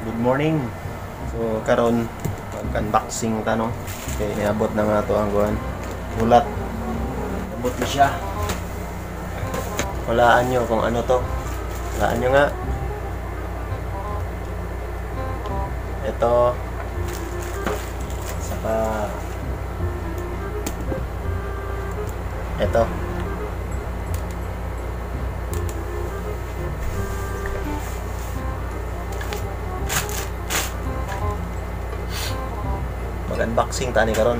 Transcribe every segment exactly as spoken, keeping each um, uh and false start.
Good morning. So karon mag-unboxing ta no. Kay niabot na nga to ang kuan. Ulat. Abot na siya. Walaan nyo kung ano to. Walaan nyo nga. Ito. Saka ito. Mag-unboxing tani karon.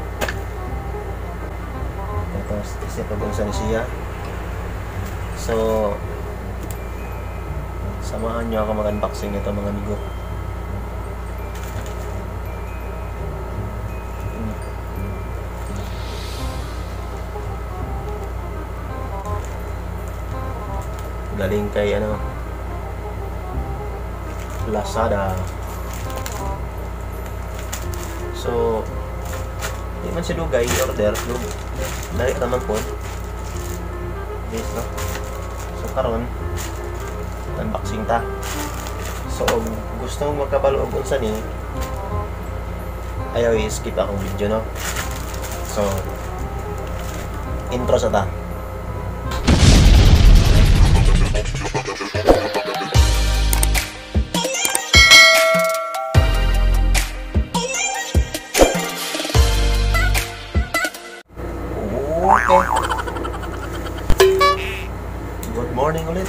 Ito, isip ko sa ni siya. So, samahan nyo ako mag-unboxing nito mga amigo. Galing kay ano, Lazada. So, di man siya dugay order, dug. Dali naman po. Yes, no? So, karon unboxing ta. So, kung gusto mong magkabalo og unsa ni, ayaw i-skip akong video, no? So, intro sa ta. Okay. Good morning ulit.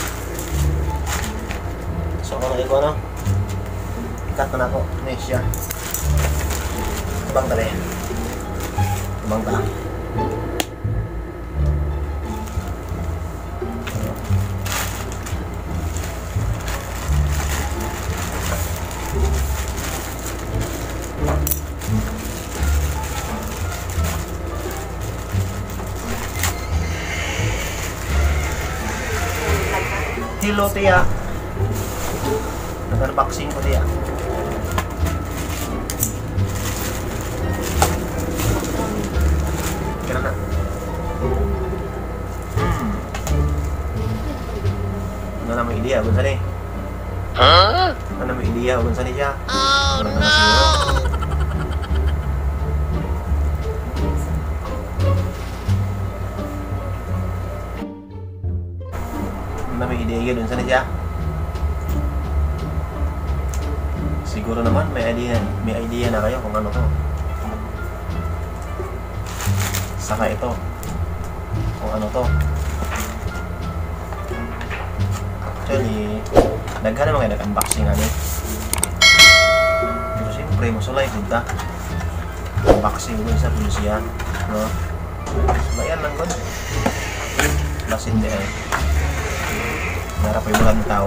So, ano ito ano? Ikat na ako. Nesya. Tabang tali. Tabang tala. Hello, Tia. Nag-unboxing ko, Tia. Kaya na. Hmm. Ano na may idea? Kung saan eh? Huh? Ano na may idea? Kung saan eh siya? Oh, ano no! Na may idea yun, saan siya? Siguro naman may idea, may idea na kayo kung ano to. Saka ito, kung ano to. Actually, daghan naman kayo nag-unboxing ano. Pero siyempre, masulay po ta. Unboxing mo sa pulisya, no? Bayan lang ba? Basin di ay. Para pa yung mga tao.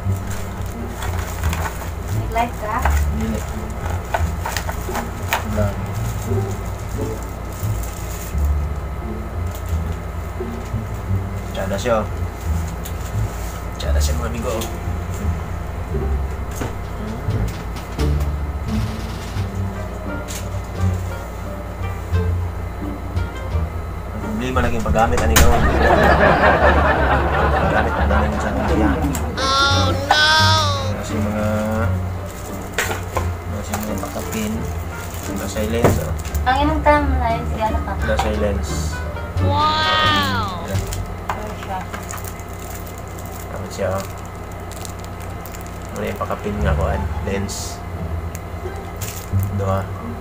Nag-live ka? Hindi. Wala. Tsada siya. Tsada siya mga amigo. Problema naging paggamit ani ko. Paggamit na namin sa kanya. Oh no! Kasi mga kasi mga pakapin, mga silence. Oh. Ang imong timeline, siya na ka. Mga silence. Wow! Tapos siya. Oh. Wala yung pakapin nga ko. Lens. Doha.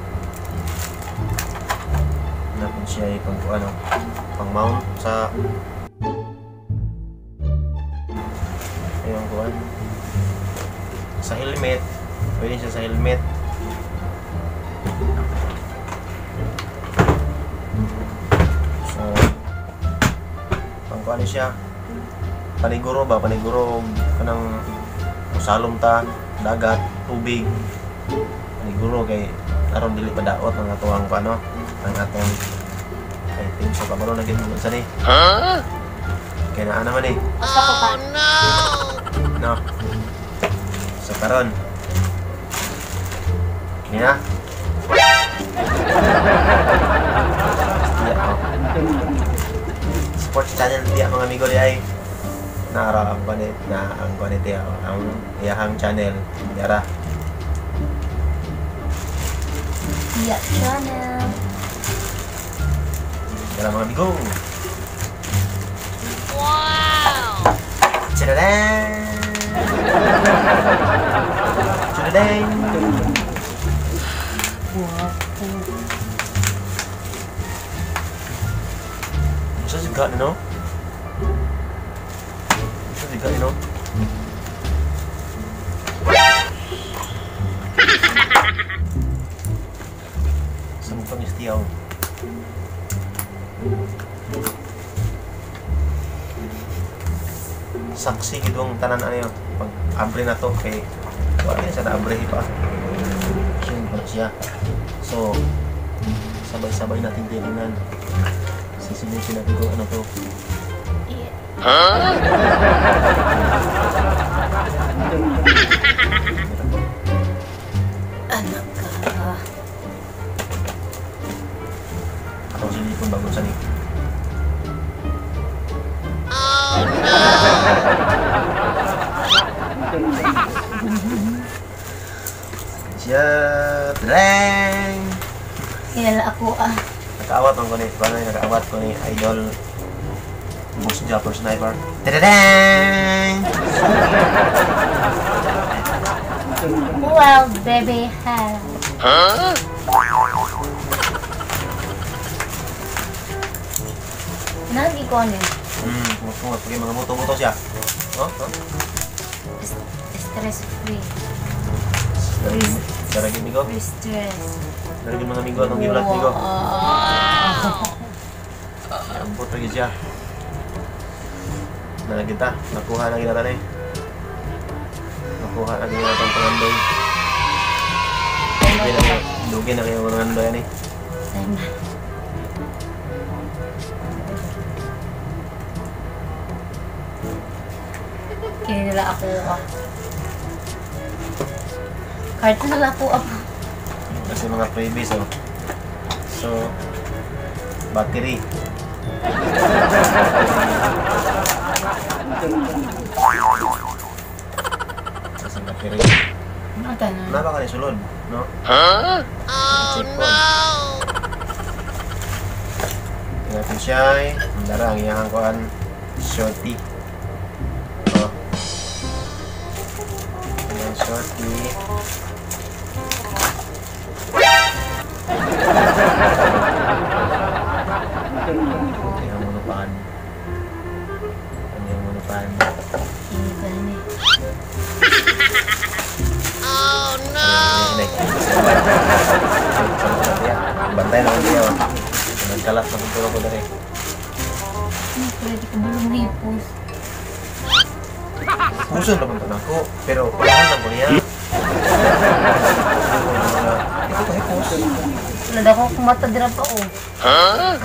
Napon siya ay pang ano, pang mount sa ayun kuan sa helmet, pwede siya sa helmet. So pang kuan siya paniguro ba, paniguro kanang usalom ta, dagat, tubig, paniguro kay aron dili padaot ang atuang kuano, ang atong I think so kabalo na gid mo sa ni. Huh? Kaya naa naman eh. Oh no! No. So karon. Kaya. Sports channel dia mga amigo di ay. Nara ang banit na ang banit dia ang iyahang channel. Yara. Iya, channel. Dalam mga bigo. Wow! Chadadang! Chadadang! Wow. Masa juga nih, no? Masa juga nih, no? Sempang istiaw. Saksi gitu ang tanan ano yun. Pag abre na to, kay wala na siya na abre pa. Siyempre siya. So, sabay-sabay natin tingnan. Sisimusin natin kung ano to. Iya. Anak ka. Atau sini pun bagus nih. Siap, dreng. Kilala ako ah. Nakaawat man ko ni, paano yung nakaawat ko ni idol Boost Jumper Sniper. Tadadang! Well, baby, ha. Huh? Nagi ko ano? Hmm, kumot-kumot. Pagay mga muto-muto siya. Oh, oh. Stress free. Daragin, daragin migo. Free stress. Daragin mga migo, atong giulat migo. Wow. Ampot lagi siya. Na kita, nakuha na kita eh. Nakuha na kita itong pangandoy. Dugi na kayo, dugi na kayo mga pangandoy yan eh. Sana. Kinila ako ah. Karton nila ako ah. Kasi mga freebies oh. So, battery. Kasi battery. Ano tanan? Kenapa ka ni sulod? No? Huh? Oh no! Ingatan siya eh. Darang iyang kuhan. Shorty. Oh. Ayan, shorty. Ito yung manupan. Ano yung manupan? Hindi ka na eh. Bantay naman dia. Nagkalat na pagtulog ko dari. Ano pwede ka bulong hipos? Puso naman ito ako, pero wala lang ko niya. Ito kasi puso. Wala ako kumata dira pa oh. Huh?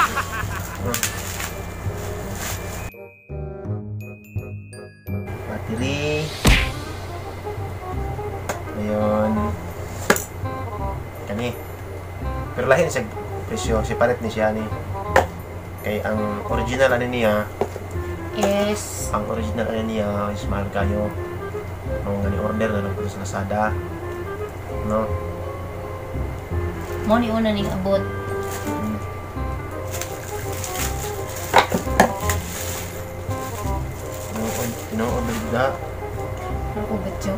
Battery. Ayun. Kani. Pero lahi ni siya presyo, separate ni siya ni. Kay ang original ano niya, Yes. ang original ano niya is mahal kayo. Nung gani order na lang po sa Lazada. No? Mo ni una ning abot. Hmm. Tinuod, tinuod na. Ano ko betyo?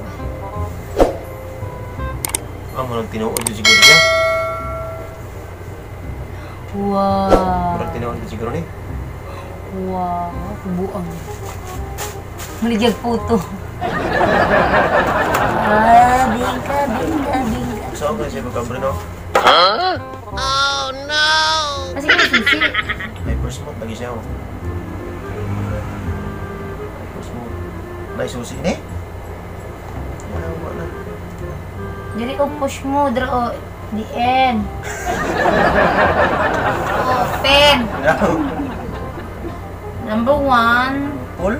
Ah, mo tinuod yun siguro siya. Wow. Murag tinuod yun siguro ni. Wow. Kubuang. Malijag puto. Ah, bingka, bingka, bingka. So, ako siya magkabre no? Kasi ko susi. Hyper smooth lagi siya oh. Hyper smooth. Naisusi ni? Wala, wala. Dili ko push mo, dra o the end. Open. Number one. Pull?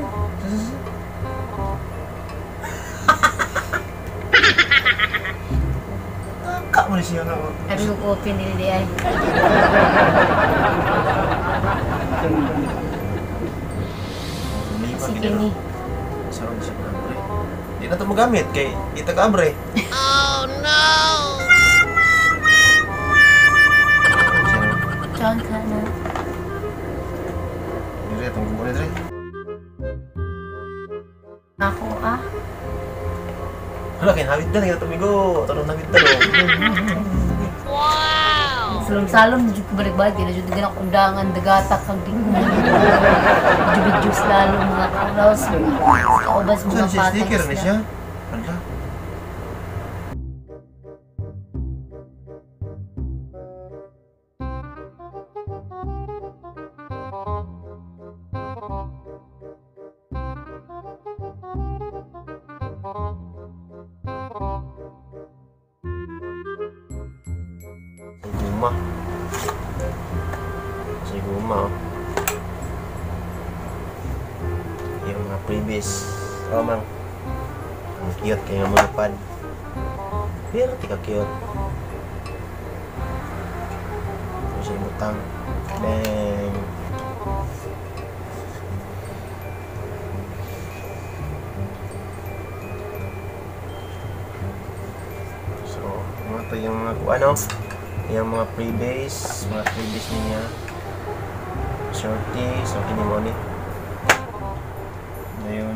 Kak mo na siya nga oh. Sabi ko open dili di ay. Lumipan, Sige gina, no? ni. Sarap siya mag-abre. Di na ito magamit kay di taga-abre. Oh no! Dre, itong gubo ni Dre. Ako ah. Hala, kain hawid na, nagkita tumigo. Tanong hawid na, no? Salom-salom, medyo ko balik-balik. Hindi na dyan ganang undangan, dagatak, kang tingin. Medyo-medyo lalo mga kaulaws. Kaubas mga Saan siya? patay Sticker ni isda. siya? Hala. Guma. Kasi guma, oh. Yung mga previous. Oh, mang. Ang cute kaya nga mga pad. Pero tika cute. Ito siya yung utang. Bang. So, mga ito yung mga kung ano. Yung mga freebase, mga freebase niya. Shorty, so kinimoni. Ngayon,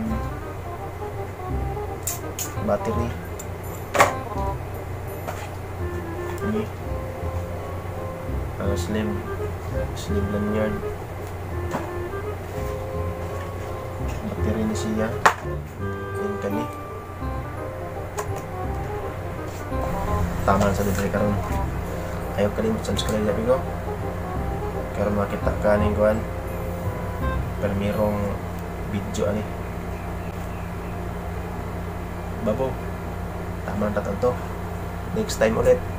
battery. Ini. Ang slim. Slim lanyard. Battery ni siya. Yan kani. Tama sa dito karon. Ayaw kalimut subscribe na ko para makita ka ning kuan permirong video ani babo tama na to next time ulit.